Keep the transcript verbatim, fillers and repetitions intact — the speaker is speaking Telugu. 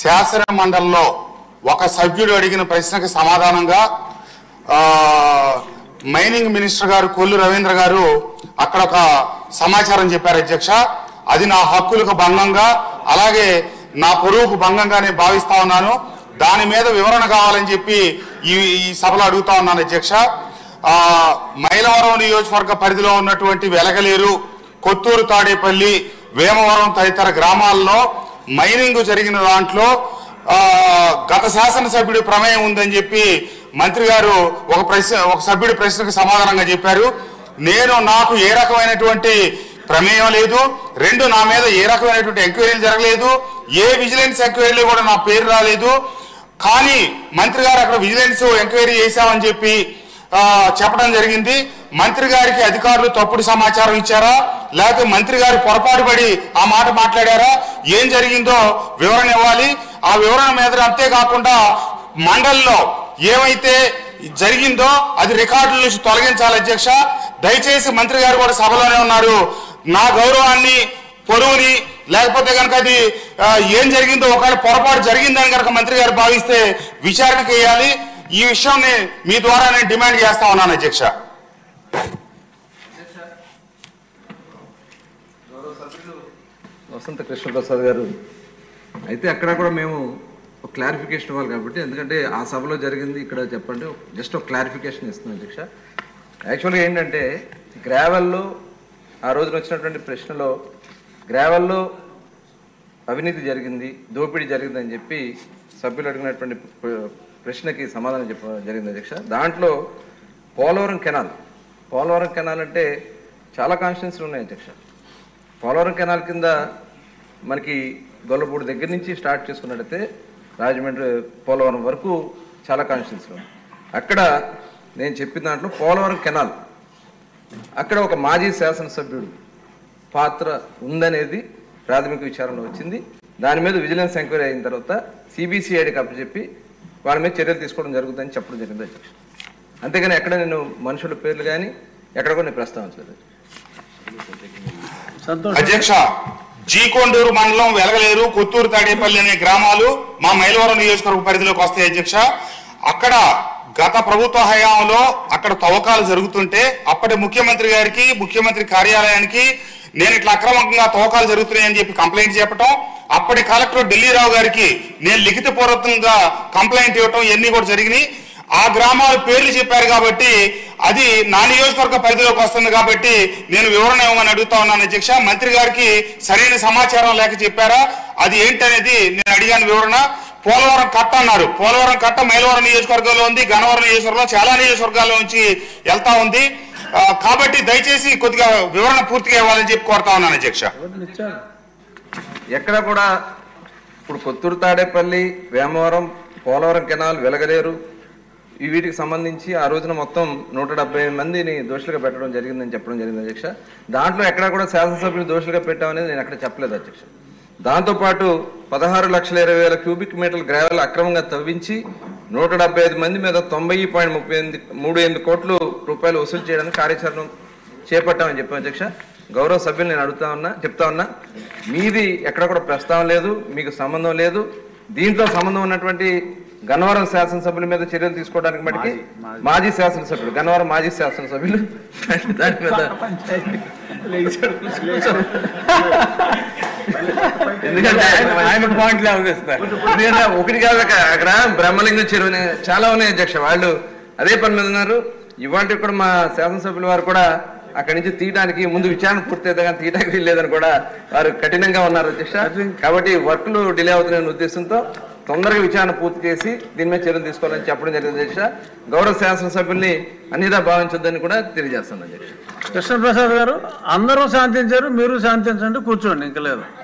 శాసన మండలిలో ఒక సభ్యుడు అడిగిన ప్రశ్నకు సమాధానంగా మైనింగ్ మినిస్టర్ గారు కొల్లు రవీంద్ర గారు అక్కడ ఒక సమాచారం చెప్పారు అధ్యక్ష. అది నా హక్కులకు భంగంగా అలాగే నా పొరుగుకు భంగంగానే భావిస్తా ఉన్నాను. దాని మీద వివరణ కావాలని చెప్పి ఈ ఈ సభలో అడుగుతా ఉన్నాను అధ్యక్ష. మైలవరం నియోజకవర్గ పరిధిలో ఉన్నటువంటి వెలగలేరు, కొత్తూరు, తాడేపల్లి, వేమవరం తదితర గ్రామాల్లో మైనింగ్ జరిగిన దాంట్లో గత శాసనసభ్యుడి ప్రమేయం ఉందని చెప్పి మంత్రి గారు ఒక ప్రశ్న ఒక సభ్యుడి ప్రశ్నకు సమాధానంగా చెప్పారు. నేను నాకు ఏ రకమైనటువంటి ప్రమేయం లేదు, రెండు నా మీద ఏ రకమైనటువంటి ఎంక్వైరీలు జరగలేదు, ఏ విజిలెన్స్ ఎంక్వైరీలు కూడా నా పేరు రాలేదు. కానీ మంత్రి గారు అక్కడ విజిలెన్స్ ఎంక్వైరీ చేశామని చెప్పి చెప్పడం జరిగింది. మంత్రి గారికి అధికారులు తప్పుడు సమాచారం ఇచ్చారా, లేకపోతే మంత్రి గారు పొరపాటు పడి ఆ మాట మాట్లాడారా, ఏం జరిగిందో వివరణ ఇవ్వాలి. ఆ వివరణ మీద అంతేకాకుండా మండలిలో ఏమైతే జరిగిందో అది రికార్డుల నుంచి తొలగించాలి అధ్యక్ష. దయచేసి మంత్రి గారు కూడా సభలోనే ఉన్నారు. నా గౌరవాన్ని, పొరువుని, లేకపోతే కనుక అది ఏం జరిగిందో ఒకవేళ పొరపాటు జరిగిందని కనుక మంత్రి గారు భావిస్తే విచారణకు వేయాలి. ఈ విషయాన్ని మీ ద్వారా నేను డిమాండ్ చేస్తా ఉన్నాను అధ్యక్ష. వసంత కృష్ణప్రసాద్ గారు అయితే అక్కడ కూడా మేము ఒక క్లారిఫికేషన్ ఇవ్వాలి కాబట్టి, ఎందుకంటే ఆ సభలో జరిగింది ఇక్కడ చెప్పండి, జస్ట్ ఒక క్లారిఫికేషన్ ఇస్తున్నాం అధ్యక్ష. యాక్చువల్గా ఏంటంటే గ్రావెల్లో ఆ రోజున వచ్చినటువంటి ప్రశ్నలో గ్రావెల్లో అవినీతి జరిగింది, దోపిడీ జరిగిందని చెప్పి సభ్యులు అడిగినటువంటి ప్రశ్నకి సమాధానం చెప్ప జరిగింది అధ్యక్ష. దాంట్లో పోలవరం కెనాల్ పోలవరం కెనాల్ అంటే చాలా కాన్స్టిట్యున్సీలు ఉన్నాయి అధ్యక్ష. పోలవరం కెనాల్ కింద మనకి గొల్లపూడి దగ్గర నుంచి స్టార్ట్ చేసుకున్నట్టయితే రాజమండ్రి పోలవరం వరకు చాలా కాన్స్టిట్యున్సీలు ఉన్నాయి. అక్కడ నేను చెప్పిన దాంట్లో పోలవరం కెనాల్ అక్కడ ఒక మాజీ శాసనసభ్యుడు పాత్ర ఉందనేది ప్రాథమిక విచారణలో వచ్చింది. దాని మీద విజిలెన్స్ ఎంక్వైరీ అయిన తర్వాత సిబిసిఐడికి అప్పచెప్పి వాళ్ళ మీద చర్యలు తీసుకోవడం జరుగుతుందని చెప్పడం జరిగింది అధ్యక్ష. అంతేగాని ఎక్కడ నేను మనుషుల పేర్లు కానీ ఎక్కడ కూడా నేను ప్రస్తావించలేదు అధ్యక్ష. జీకొండూరు మండలం, వెలగలేరు, కొత్తూరు, తాడేపల్లి అనే గ్రామాలు మా మైలవరం నియోజకవర్గ పరిధిలోకి వస్తాయి అధ్యక్ష. అక్కడ గత ప్రభుత్వ హయాంలో అక్కడ తవ్వకాలు జరుగుతుంటే అప్పటి ముఖ్యమంత్రి గారికి, ముఖ్యమంత్రి కార్యాలయానికి నేను ఇట్లా అక్రమంగా తవ్వకాలు జరుగుతున్నాయని చెప్పి కంప్లైంట్ చెప్పడం, అప్పటి కలెక్టర్ ఢిల్లీరావు గారికి నేను లిఖితపూర్వకంగా కంప్లైంట్ ఇవ్వటం ఇవన్నీ కూడా జరిగినాయి. ఆ గ్రామాల పేర్లు చెప్పారు కాబట్టి అది నా నియోజకవర్గ పరిధిలోకి వస్తుంది కాబట్టి నేను వివరణ ఇవ్వమని అడుగుతా ఉన్నాను అధ్యక్ష. మంత్రి గారికి సరైన సమాచారం లేక చెప్పారా, అది ఏంటనేది నేను అడిగాను వివరణ. పోలవరం కట్ట అన్నారు, పోలవరం కట్ట మైలవరం నియోజకవర్గంలో ఉంది, గన్నవరం నియోజకవర్గంలో చాలా నియోజకవర్గాల్లో నుంచి వెళ్తా ఉంది. కాబట్టి దయచేసి కొద్దిగా వివరణ పూర్తిగా ఇవ్వాలని చెప్పి కోరుతా ఉన్నాను అధ్యక్ష. ఎక్కడ కూడా ఇప్పుడు కొత్తూరు, తాడేపల్లి, వేమవరం, పోలవరం కెనాల్, వెలగలేరు వీటికి సంబంధించి ఆ రోజున మొత్తం నూట డెబ్బై మందిని దోషులుగా పెట్టడం జరిగిందని చెప్పడం జరిగింది అధ్యక్ష. దాంట్లో ఎక్కడా కూడా శాసనసభ్యులు దోషులుగా పెట్టామనేది నేను ఎక్కడ చెప్పలేదు అధ్యక్ష. దాంతోపాటు పదహారు లక్షల ఇరవై వేల క్యూబిక్ మీటర్ల గ్రావెల్ అక్రమంగా తవ్వించి నూట డెబ్బై ఐదు మంది మీద తొంభై పాయింట్ ముప్పై ఎనిమిది మూడు ఎనిమిది కోట్లు రూపాయలు వసూలు చేయడానికి కార్యాచరణ చేపట్టామని చెప్పాను అధ్యక్ష. గౌరవ సభ్యులు నేను అడుగుతా ఉన్నా చెప్తా ఉన్నా మీది ఎక్కడ కూడా ప్రస్తావన లేదు, మీకు సంబంధం లేదు. దీంట్లో సంబంధం ఉన్నటువంటి గన్నవరం శాసనసభ్యుల మీద చర్యలు తీసుకోవడానికి మటుకి మాజీ శాసనసభ్యులు గన్నవరం మాజీ శాసనసభ్యులు దాని మీద ఎందుకంటే ఒకటి కాదు అక్కడ బ్రహ్మలింగం చెరువు చాలా ఉన్నాయి అధ్యక్ష. వాళ్ళు అదే పని మీద ఉన్నారు. ఇవాటి కూడా మా శాసనసభ్యుల వారు కూడా అక్కడి నుంచి తీయడానికి ముందు విచారణ పూర్తయితే కానీ తీయడానికి వీల్లేదని కూడా వారు కఠినంగా ఉన్నారు అధ్యక్ష. కాబట్టి వర్క్లు డిలే అవుతున్న ఉద్దేశంతో తొందరగా విచారణ పూర్తి చేసి దీని మీద చర్యలు తీసుకోవాలని చెప్పడం జరిగింది అధ్యక్ష. గౌరవ శాసనసభ్యుల్ని అన్నిదా భావించొద్దని కూడా తెలియజేస్తాను అధ్యక్ష. కృష్ణప్రసాద్ గారు అందరూ శాంతించారు, మీరు శాంతించండి, కూర్చోండి, ఇంకా లేదు.